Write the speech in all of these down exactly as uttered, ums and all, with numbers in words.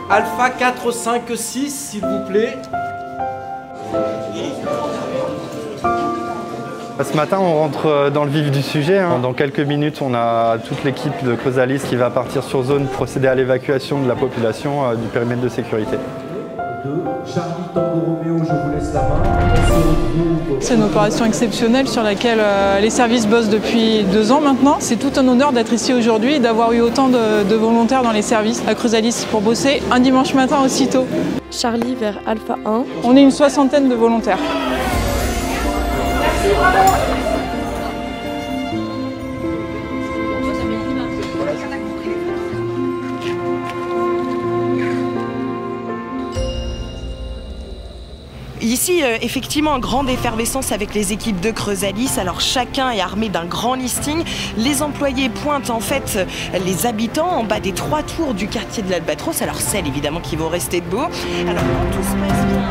Alpha quatre cinq six, s'il vous plaît. Ce matin, on rentre dans le vif du sujet. Hein. Dans quelques minutes, on a toute l'équipe de Chrysalis qui va partir sur zone, procéder à l'évacuation de la population euh, du périmètre de sécurité. C'est une opération exceptionnelle sur laquelle euh, les services bossent depuis deux ans maintenant. C'est tout un honneur d'être ici aujourd'hui et d'avoir eu autant de, de volontaires dans les services à Chrysalis pour bosser un dimanche matin aussitôt. Charlie vers Alpha un. On est une soixantaine de volontaires. Merci, bravo. Ici, euh, effectivement, grande effervescence avec les équipes de Chrysalis. Alors chacun est armé d'un grand listing. Les employés pointent en fait les habitants en bas des trois tours du quartier de l'Albatros. Alors celles évidemment qui vont rester debout. Alors quand tout se passe bien...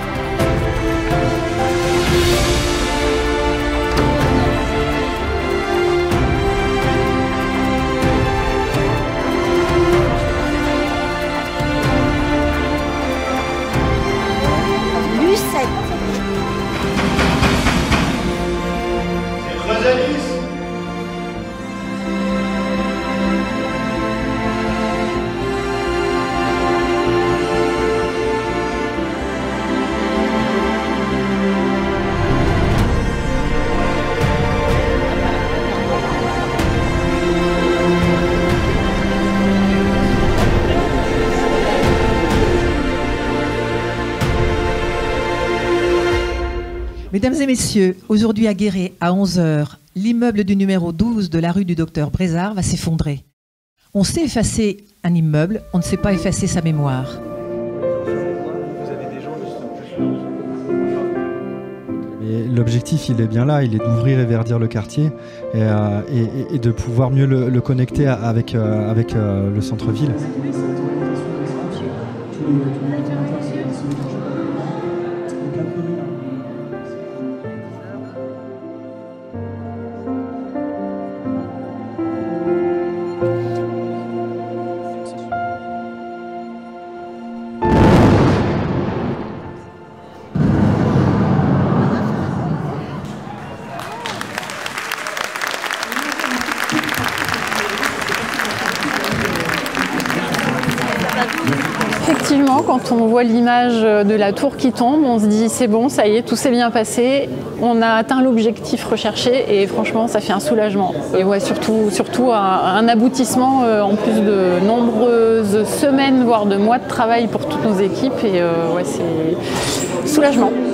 Mesdames et messieurs, aujourd'hui à Guéret, à onze heures, l'immeuble du numéro douze de la rue du Docteur Brézard va s'effondrer. On sait effacer un immeuble, on ne sait pas effacer sa mémoire. L'objectif, il est bien là, il est d'ouvrir et verdir le quartier et, euh, et, et de pouvoir mieux le, le connecter avec, euh, avec euh, le centre-ville. Effectivement, quand on voit l'image de la tour qui tombe, on se dit c'est bon, ça y est, tout s'est bien passé, on a atteint l'objectif recherché et franchement ça fait un soulagement. Et ouais, surtout, surtout un, un aboutissement euh, en plus de nombreuses semaines, voire de mois de travail pour toutes nos équipes et euh, ouais, c'est soulagement.